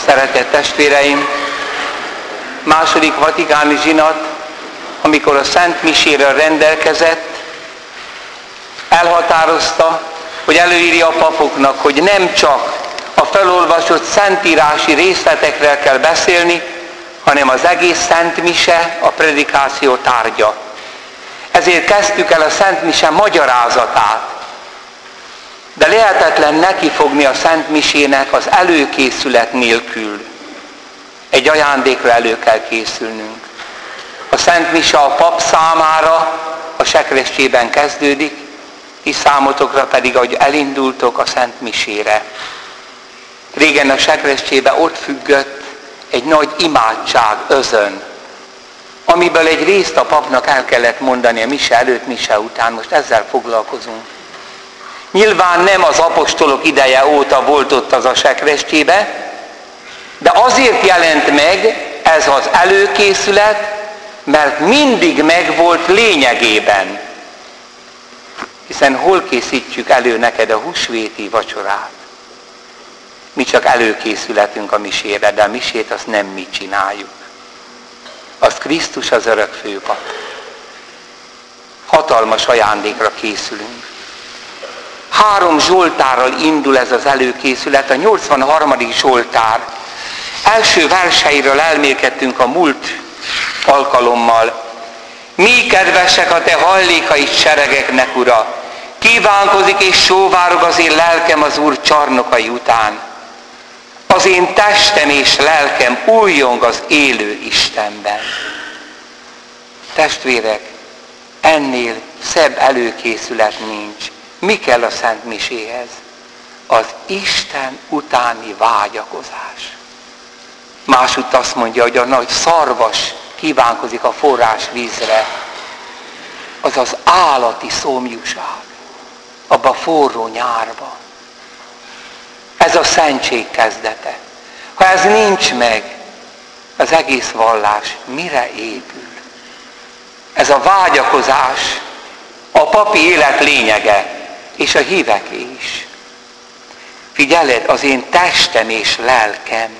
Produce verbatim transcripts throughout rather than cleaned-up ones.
Szeretett testvéreim, második vatikáni zsinat, amikor a Szent Miséről rendelkezett, elhatározta, hogy előírja a papoknak, hogy nem csak a felolvasott szentírási részletekről kell beszélni, hanem az egész Szent Mise a predikáció tárgya. Ezért kezdtük el a Szent Mise magyarázatát. De lehetetlen nekifogni a Szent Misének az előkészület nélkül. Egy ajándékra elő kell készülnünk. A Szent Mise a pap számára a sekrestjében kezdődik, és számotokra pedig, ahogy elindultok a Szent Misére. Régen a sekrestjében ott függött egy nagy imádság, özön, amiből egy részt a papnak el kellett mondani a mise előtt, mise után. Most ezzel foglalkozunk. Nyilván nem az apostolok ideje óta volt ott az a sekrestjébe, de azért jelent meg ez az előkészület, mert mindig megvolt lényegében. Hiszen hol készítjük elő neked a húsvéti vacsorát? Mi csak előkészületünk a misére, de a misét azt nem mi csináljuk. Az Krisztus az örök főpap. Hatalmas ajándékra készülünk. Három zsoltárral indul ez az előkészület. A nyolcvanharmadik zsoltár első verseiről elmélkedtünk a múlt alkalommal. Mi kedvesek a te hajlékait seregeknek, Ura! Kívánkozik és sóvárog az én lelkem az Úr csarnokai után. Az én testem és lelkem újjong az élő Istenben. Testvérek, ennél szebb előkészület nincs. Mi kell a Szent Miséhez? Az Isten utáni vágyakozás. Másutt azt mondja, hogy a nagy szarvas kívánkozik a forrás vízre. Az az állati szomjúság, abba a forró nyárba. Ez a szentség kezdete. Ha ez nincs meg, az egész vallás mire épül? Ez a vágyakozás a papi élet lényege, és a híveké is. Figyeled, az én testem és lelkem,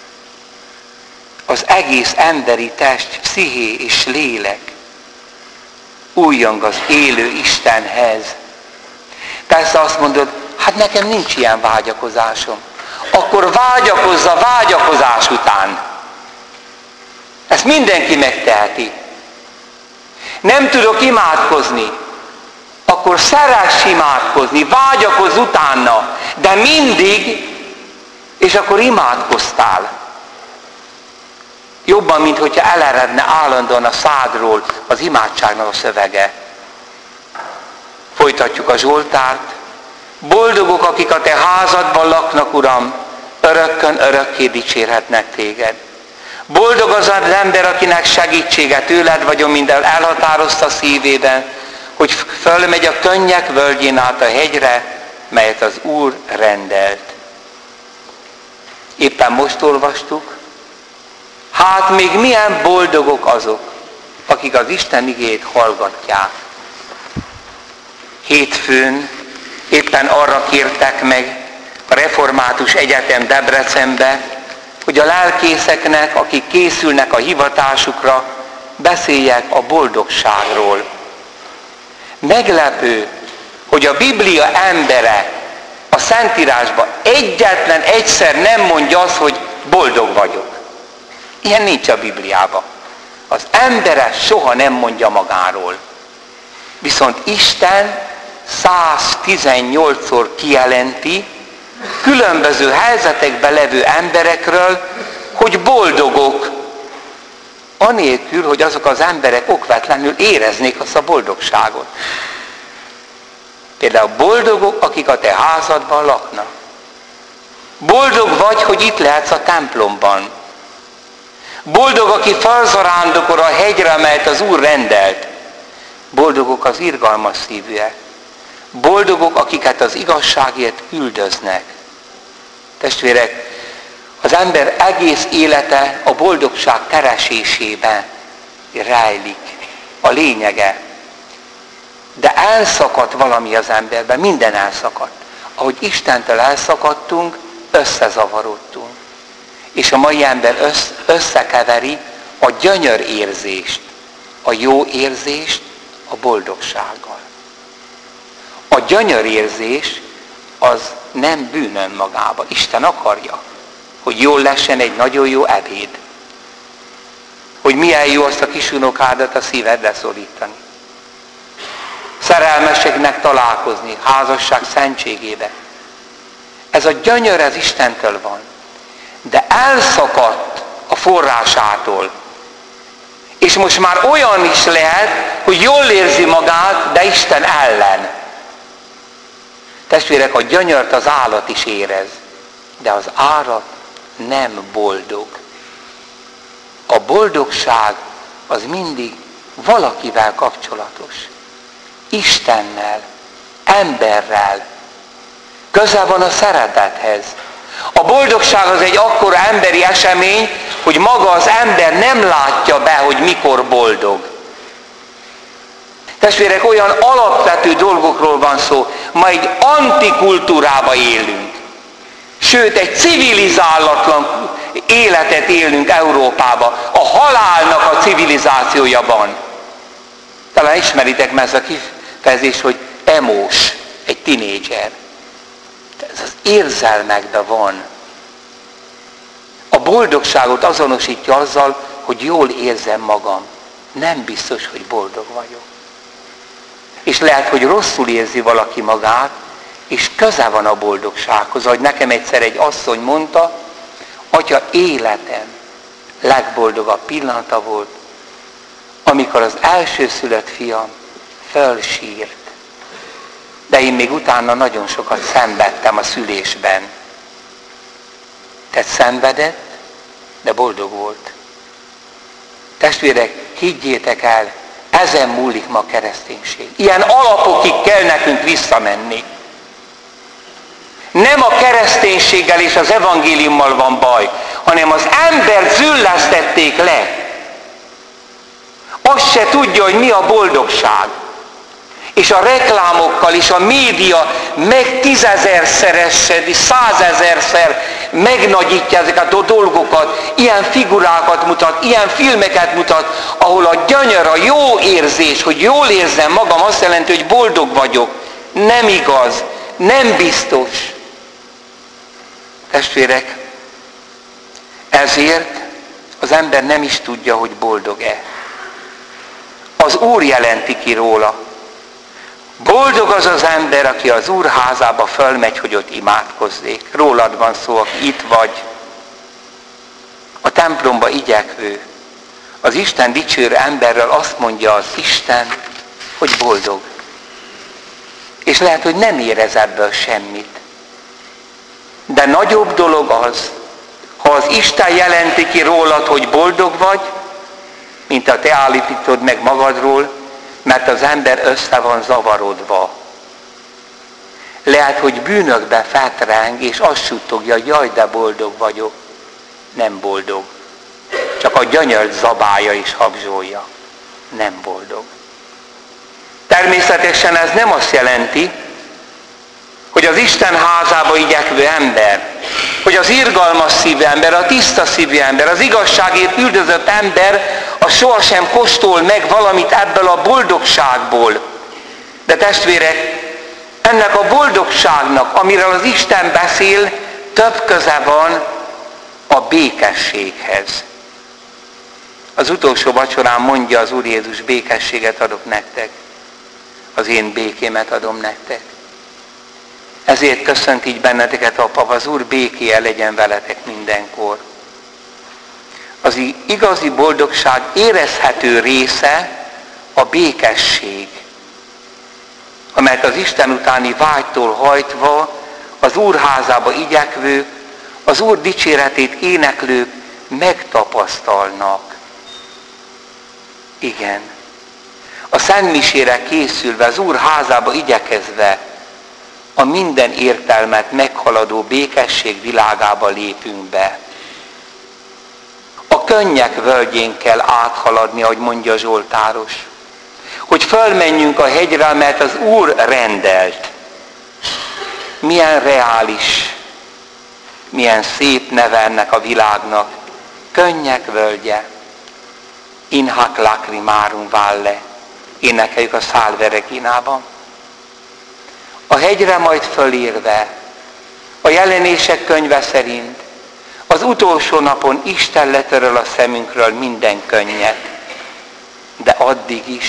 az egész emberi test, psziché és lélek újjong az élő Istenhez. Persze azt mondod, hát nekem nincs ilyen vágyakozásom. Akkor vágyakozza vágyakozás után. Ezt mindenki megteheti. Nem tudok imádkozni. Akkor szeress imádkozni, vágyakozz utána, de mindig, és akkor imádkoztál. Jobban, mint hogyha eleredne állandóan a szádról az imádságnak a szövege. Folytatjuk a zsoltárt. Boldogok, akik a te házadban laknak, Uram, örökkön örökké dicsérhetnek téged. Boldog az az ember, akinek segítsége tőled vagyok, minden elhatározta szívében, hogy fölmegy a könnyek völgyén át a hegyre, melyet az Úr rendelt. Éppen most olvastuk, hát még milyen boldogok azok, akik az Isten igéjét hallgatják. Hétfőn éppen arra kértek meg a Református Egyetem Debrecenbe, hogy a lelkészeknek, akik készülnek a hivatásukra, beszéljek a boldogságról. Meglepő, hogy a Biblia embere a Szentírásban egyetlen egyszer nem mondja azt, hogy boldog vagyok. Ilyen nincs a Bibliában. Az embere soha nem mondja magáról. Viszont Isten száztizennyolcszor kijelenti különböző helyzetekben levő emberekről, hogy boldogok, anélkül, hogy azok az emberek okvetlenül éreznék azt a boldogságot. Például boldogok, akik a te házadban laknak. Boldog vagy, hogy itt lehetsz a templomban. Boldog, aki felzarándokol a hegyre, amelyet az Úr rendelt. Boldogok az irgalmas szívűek. Boldogok, akiket az igazságért üldöznek. Testvérek, az ember egész élete a boldogság keresésében rejlik. A lényege. De elszakadt valami az emberben, minden elszakadt. Ahogy Istentől elszakadtunk, összezavarodtunk. És a mai ember összekeveri a gyönyörérzést, a jó érzést a boldogsággal. A gyönyörérzés az nem bűn önmagába. Isten akarja, hogy jól lessen egy nagyon jó ebéd. Hogy milyen jó azt a kisunokádat a szívedre szorítani. Szerelmeseknek találkozni, házasság szentségébe. Ez a gyönyör, ez Istentől van. De elszakadt a forrásától. És most már olyan is lehet, hogy jól érzi magát, de Isten ellen. Testvérek, a gyönyört az állat is érez, de az állat nem boldog. A boldogság az mindig valakivel kapcsolatos. Istennel, emberrel. Közel van a szeretethez. A boldogság az egy akkora emberi esemény, hogy maga az ember nem látja be, hogy mikor boldog. Testvérek, olyan alapvető dolgokról van szó. Ma egy antikultúrába élünk. Sőt, egy civilizálatlan életet élünk Európába. A halálnak a civilizációjában. Talán ismeritek már ezt a kifejezést, hogy emós, egy tinédzser. Ez az érzelmekben van. A boldogságot azonosítja azzal, hogy jól érzem magam. Nem biztos, hogy boldog vagyok. És lehet, hogy rosszul érzi valaki magát, és köze van a boldogsághoz. Ahogy nekem egyszer egy asszony mondta, atya, életem legboldogabb pillanata volt, amikor az elsőszülött fiam fölsírt. De én még utána nagyon sokat szenvedtem a szülésben. Tehát szenvedett, de boldog volt. Testvérek, higgyétek el, ezen múlik ma a kereszténység. Ilyen alapokig kell nekünk visszamenni. Nem a kereszténységgel és az evangéliummal van baj, hanem az embert züllesztették le. Azt se tudja, hogy mi a boldogság. És a reklámokkal és a média meg tízezerszeresed, százezerszer megnagyítja ezeket a dolgokat, ilyen figurákat mutat, ilyen filmeket mutat, ahol a gyönyör, a jó érzés, hogy jól érzem magam, azt jelenti, hogy boldog vagyok. Nem igaz, nem biztos. Testvérek, ezért az ember nem is tudja, hogy boldog-e. Az Úr jelenti ki róla. Boldog az az ember, aki az Úr házába fölmegy, hogy ott imádkozzék. Rólad van szó, aki itt vagy. A templomba igyekvő, az Isten dicsőrő emberről azt mondja az Isten, hogy boldog. És lehet, hogy nem érez ebből semmit. De nagyobb dolog az, ha az Isten jelenti ki rólad, hogy boldog vagy, mint a te állítítod meg magadról, mert az ember össze van zavarodva. Lehet, hogy bűnökbe fetreng, és azt suttogja, jaj, de boldog vagyok. Nem boldog. Csak a gyönyört zabálja és habzsolja. Nem boldog. Természetesen ez nem azt jelenti, hogy az Isten házába igyekvő ember, hogy az irgalmas szívű ember, a tiszta szívű ember, az igazságért üldözött ember, az sohasem kóstol meg valamit ebből a boldogságból. De testvérek, ennek a boldogságnak, amiről az Isten beszél, több köze van a békességhez. Az utolsó vacsorán mondja az Úr Jézus, békességet adok nektek, az én békémet adom nektek. Ezért köszönt így benneteket, Apa, az Úr békéje legyen veletek mindenkor. Az igazi boldogság érezhető része a békesség, amelyet az Isten utáni vágytól hajtva az Úr házába igyekvők, az Úr dicséretét éneklők megtapasztalnak. Igen. A szentmisére készülve, az Úr házába igyekezve, a minden értelmet meghaladó békesség világába lépünk be. A könnyek völgyén kell áthaladni, ahogy mondja a Zsoltáros. Hogy fölmenjünk a hegyre, mert az Úr rendelt. Milyen reális, milyen szép neve ennek a világnak. Könnyek völgye. In hac lacrimarum valle. Énekeljük a Salve Reginában. A hegyre majd fölérve, a Jelenések könyve szerint, az utolsó napon Isten letöröl a szemünkről minden könnyet. De addig is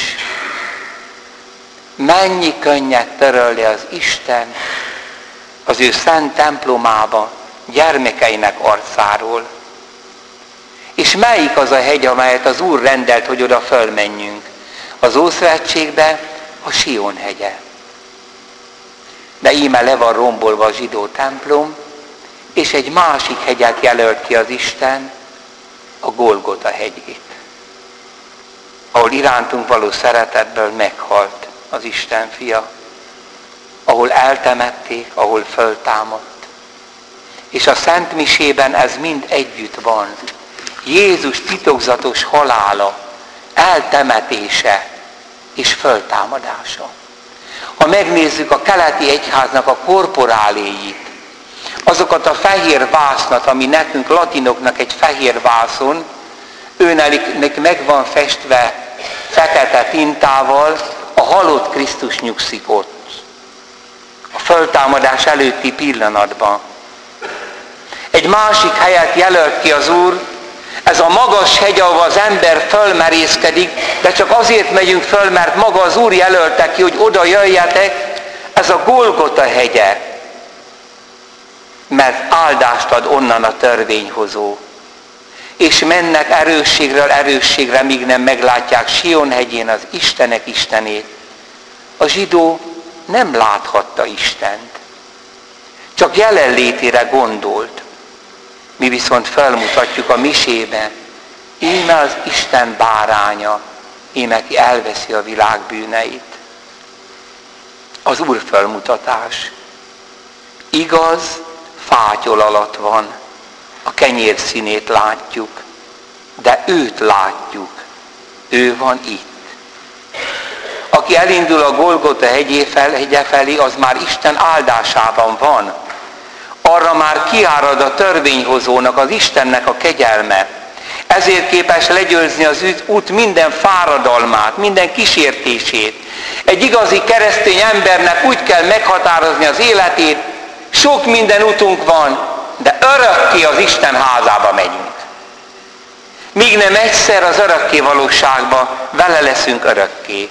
mennyi könnyet töröl le az Isten az ő szent templomába gyermekeinek arcáról. És melyik az a hegy, amelyet az Úr rendelt, hogy oda fölmenjünk? Az Ószövetségbe a Sion hegye. De íme le van rombolva a zsidó templom, és egy másik hegyet jelölt ki az Isten, a Golgota hegyét, ahol irántunk való szeretetből meghalt az Isten fia, ahol eltemették, ahol föltámadt. És a Szent Misében ez mind együtt van. Jézus titokzatos halála, eltemetése és föltámadása. Ha megnézzük a keleti egyháznak a korporáléit, azokat a fehér vásznat, ami nekünk latinoknak egy fehér vászon, őnek meg van festve fekete tintával, a halott Krisztus nyugszik ott. A föltámadás előtti pillanatban. Egy másik helyet jelölt ki az Úr, ez a magas hegy, ahol az ember fölmerészkedik, de csak azért megyünk föl, mert maga az Úr jelölte ki, hogy oda jöjjetek, ez a Golgota hegye. Mert áldást ad onnan a törvényhozó. És mennek erősségről erősségre, míg nem meglátják Sion hegyén az Istenek Istenét. A zsidó nem láthatta Istent. Csak jelenlétére gondolt. Mi viszont felmutatjuk a misébe. Íme az Isten báránya, íme ki elveszi a világ bűneit. Az Úr felmutatás. Igaz, fátyol alatt van, a kenyér színét látjuk, de őt látjuk, ő van itt. Aki elindul a Golgota hegyé fel, hegye felé, az már Isten áldásában van. Arra már kiárad a törvényhozónak, az Istennek a kegyelme. Ezért képes legyőzni az út minden fáradalmát, minden kísértését. Egy igazi keresztény embernek úgy kell meghatározni az életét, sok minden utunk van, de örökké az Isten házába megyünk. Míg nem egyszer az örökké valóságba vele leszünk örökké.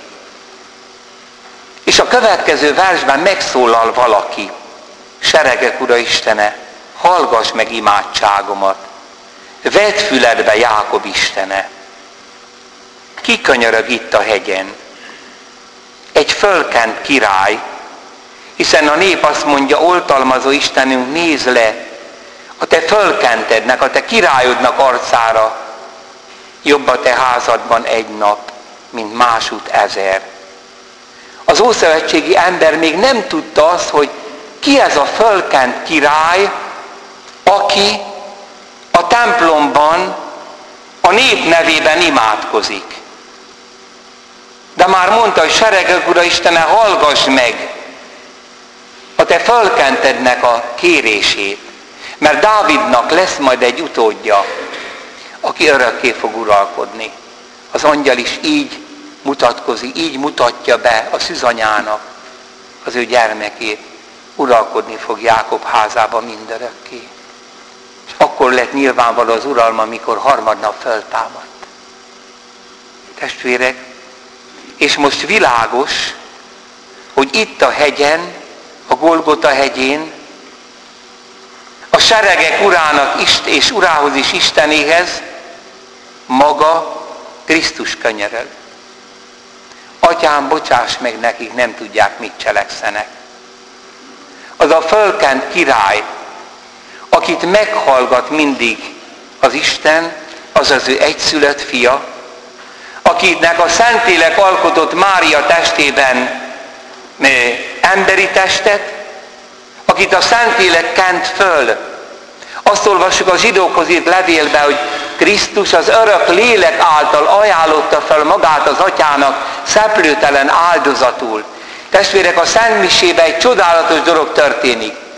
És a következő versben megszólal valaki. Seregek Ura Istene, hallgass meg imádságomat. Vedd füledbe Jákob Istene. Ki könyörög itt a hegyen? Egy fölkent király, hiszen a nép azt mondja, oltalmazó Istenünk, nézz le a te fölkentednek, a te királyodnak arcára. Jobb a te házadban egy nap, mint másút ezer. Az ószövetségi ember még nem tudta azt, hogy ki ez a fölkent király, aki a templomban a nép nevében imádkozik. De már mondta, hogy seregek Ura Istene, hallgass meg a te fölkentednek a kérését, mert Dávidnak lesz majd egy utódja, aki örökké fog uralkodni. Az angyal is így mutatkozik, így mutatja be a szűzanyának az ő gyermekét. Uralkodni fog Jákob házába mindörökké. És akkor lett nyilvánvaló az uralma, mikor harmadnap föltámadt. Testvérek, és most világos, hogy itt a hegyen, a Golgota hegyén, a seregek urának és urához is Istenéhez maga Krisztus könyörög. Atyám, bocsáss meg nekik, nem tudják, mit cselekszenek. Az a fölkent király, akit meghallgat mindig az Isten, az az ő egyszülött fia, akinek a Szentlélek alkotott Mária testében emberi testet, akit a Szentlélek kent föl. Azt olvassuk a zsidókhoz írt levélbe, hogy Krisztus az örök lélek által ajánlotta fel magát az atyának szeplőtelen áldozatul. Testvérek, a Szent Misében egy csodálatos dolog történik.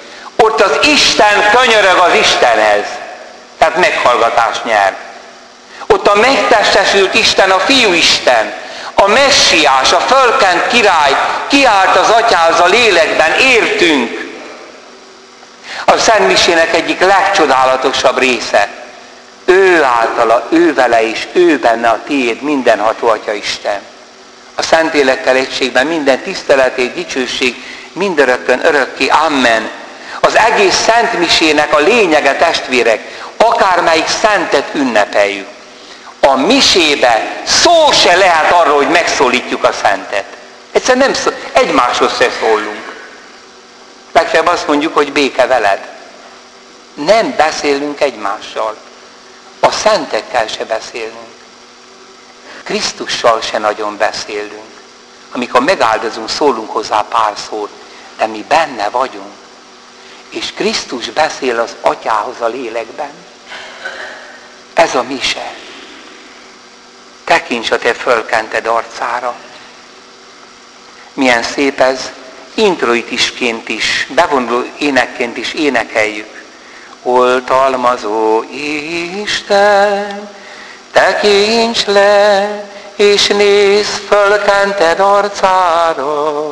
Ott az Isten könyörög az Istenhez, tehát meghallgatást nyer. Ott a megtestesült Isten, a Fiú Isten, a messiás, a fölkent király kiállt az Atyához a lélekben, értünk. A Szent Misének egyik legcsodálatosabb része. Ő általa, ő vele és ő benne a tiéd mindenható Atya Isten. A Szentlélekkel egységben minden tiszteletét, dicsőség mindörökkön örökké. Amen. Az egész Szent Misének a lényege, testvérek, akármelyik szentet ünnepeljük. A misébe szó se lehet arról, hogy megszólítjuk a szentet. Egyszerűen nem szó, egymáshoz se szólunk. Legfeljebb azt mondjuk, hogy béke veled. Nem beszélünk egymással. A szentekkel se beszélünk. Krisztussal se nagyon beszélünk. Amikor megáldozunk, szólunk hozzá pár szót, de mi benne vagyunk. És Krisztus beszél az Atyához a lélekben. Ez a mise. Tekints a te fölkented arcára. Milyen szép ez, introitisként is, bevonuló énekként is énekeljük. Oltalmazó Isten, tekints le, és nézz fölkented arcára,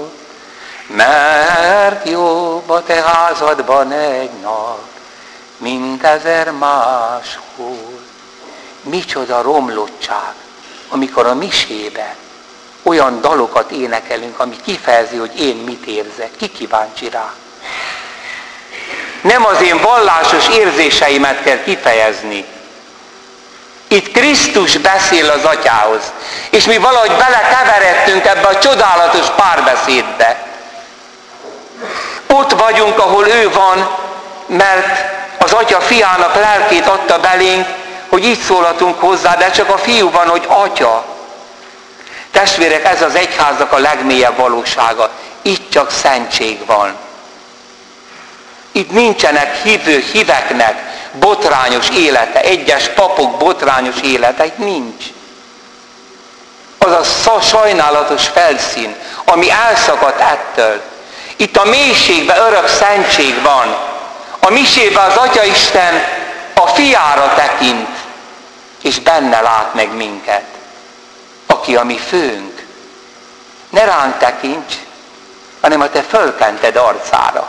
mert jobb a te házadban egy nap, mint ezer máshol. Micsoda romlottság, amikor a misébe olyan dalokat énekelünk, ami kifejezi, hogy én mit érzek. Ki kíváncsi rá? Nem az én vallásos érzéseimet kell kifejezni. Itt Krisztus beszél az Atyához, és mi valahogy belekeveredtünk ebbe a csodálatos párbeszédbe. Ott vagyunk, ahol ő van, mert az Atya Fiának lelkét adta belénk, hogy így szólhatunk hozzá, de csak a Fiú van, hogy Atya. Testvérek, ez az egyháznak a legmélyebb valósága. Itt csak szentség van. Itt nincsenek hívő híveknek botrányos élete, egyes papok botrányos élete, itt nincs. Az a sajnálatos felszín, ami elszakadt ettől. Itt a mélységben örök szentség van. A misében az Atya Isten a Fiára tekint, és benne lát meg minket, aki a mi főnk. Ne ránk tekints, hanem a te fölkented arcára.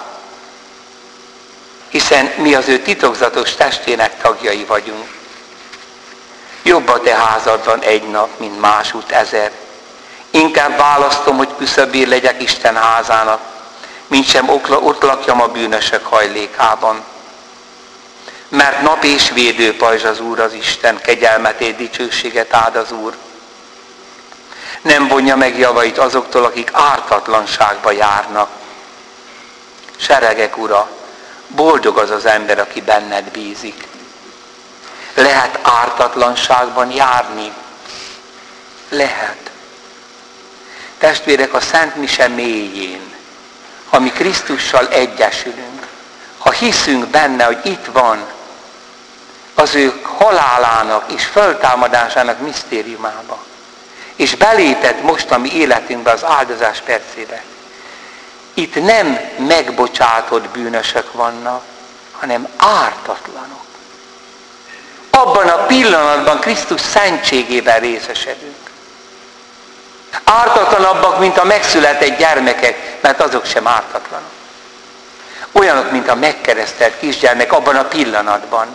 Hiszen mi az ő titokzatos testének tagjai vagyunk. Jobb a te házadban egy nap, mint másút ezer. Inkább választom, hogy küszöbér legyek Isten házának, mint sem ott lakjam a bűnösök hajlékában. Mert nap és védőpajzs az Úr az Isten, kegyelmetét, dicsőséget áld az Úr. Nem vonja meg javait azoktól, akik ártatlanságba járnak. Seregek Ura, boldog az az ember, aki benned bízik. Lehet ártatlanságban járni? Lehet. Testvérek, a Szent Mise mélyén, ha mi Krisztussal egyesülünk, ha hiszünk benne, hogy itt van, az ő halálának és föltámadásának misztériumába, és belépett most a mi életünkbe az áldozás percébe. Itt nem megbocsátott bűnösök vannak, hanem ártatlanok. Abban a pillanatban Krisztus szentségében részesedünk. Ártatlanabbak, mint a megszületett gyermekek, mert azok sem ártatlanok. Olyanok, mint a megkeresztelt kisgyermek abban a pillanatban.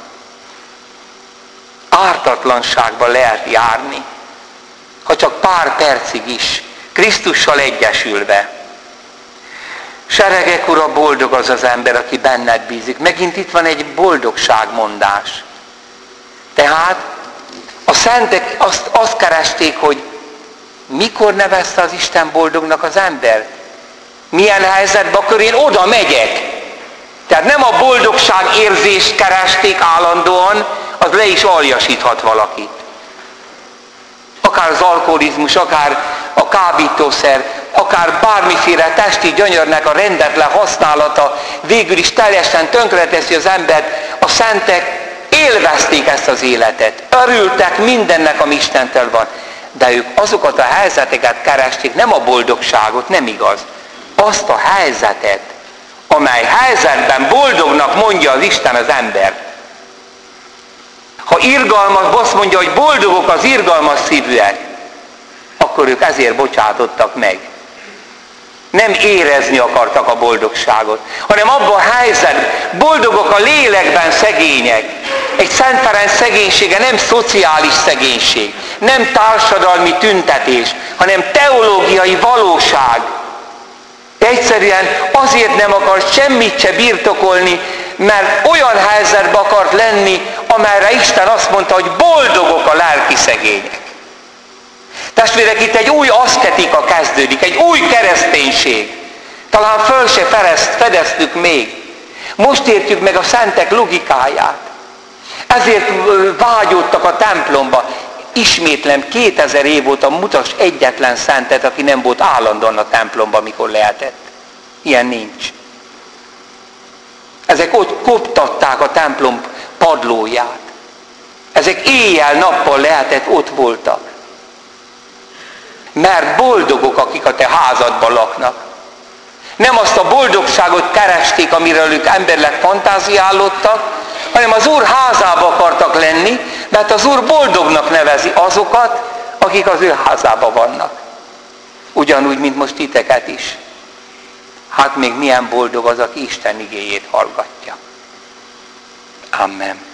Ártatlanságban lehet járni, ha csak pár percig is, Krisztussal egyesülve. Seregek Ura, boldog az az ember, aki benned bízik. Megint itt van egy boldogságmondás. Tehát a szentek azt, azt keresték, hogy mikor nevezte az Isten boldognak az embert? Milyen helyzetben, akkor én oda megyek. Tehát nem a boldogság érzést keresték állandóan, az le is aljasíthat valakit. Akár az alkoholizmus, akár a kábítószer, akár bármiféle testi gyönyörnek a rendetlen használata végül is teljesen tönkreteszi az embert. A szentek élvezték ezt az életet, örültek mindennek, ami Istentől van. De ők azokat a helyzeteket keresték, nem a boldogságot, nem igaz. Azt a helyzetet, amely helyzetben boldognak mondja az Isten az embert. Ha irgalmas, azt mondja, hogy boldogok az irgalmas szívűek, akkor ők ezért bocsátottak meg. Nem érezni akartak a boldogságot, hanem abban a helyzetben boldogok a lélekben szegények. Egy Szent Ferenc szegénysége nem szociális szegénység, nem társadalmi tüntetés, hanem teológiai valóság. Egyszerűen azért nem akar semmit se birtokolni, mert olyan helyzetbe akart lenni, amelyre Isten azt mondta, hogy boldogok a lelki szegények. Testvérek, itt egy új aszketika kezdődik, egy új kereszténység. Talán föl se fedeztük még. Most értjük meg a szentek logikáját. Ezért vágyódtak a templomba. Ismétlem, kétezer év óta mutass egyetlen szentet, aki nem volt állandóan a templomba, mikor lehetett. Ilyen nincs. Ezek ott koptatták a templom padlóját. Ezek éjjel-nappal lehetett, ott voltak. Mert boldogok, akik a te házadban laknak. Nem azt a boldogságot keresték, amiről ők emberleg fantáziálódtak, hanem az Úr házába akartak lenni, mert az Úr boldognak nevezi azokat, akik az ő házában vannak. Ugyanúgy, mint most titeket is. Hát még milyen boldog az, aki Isten igéjét hallgatja. Amen.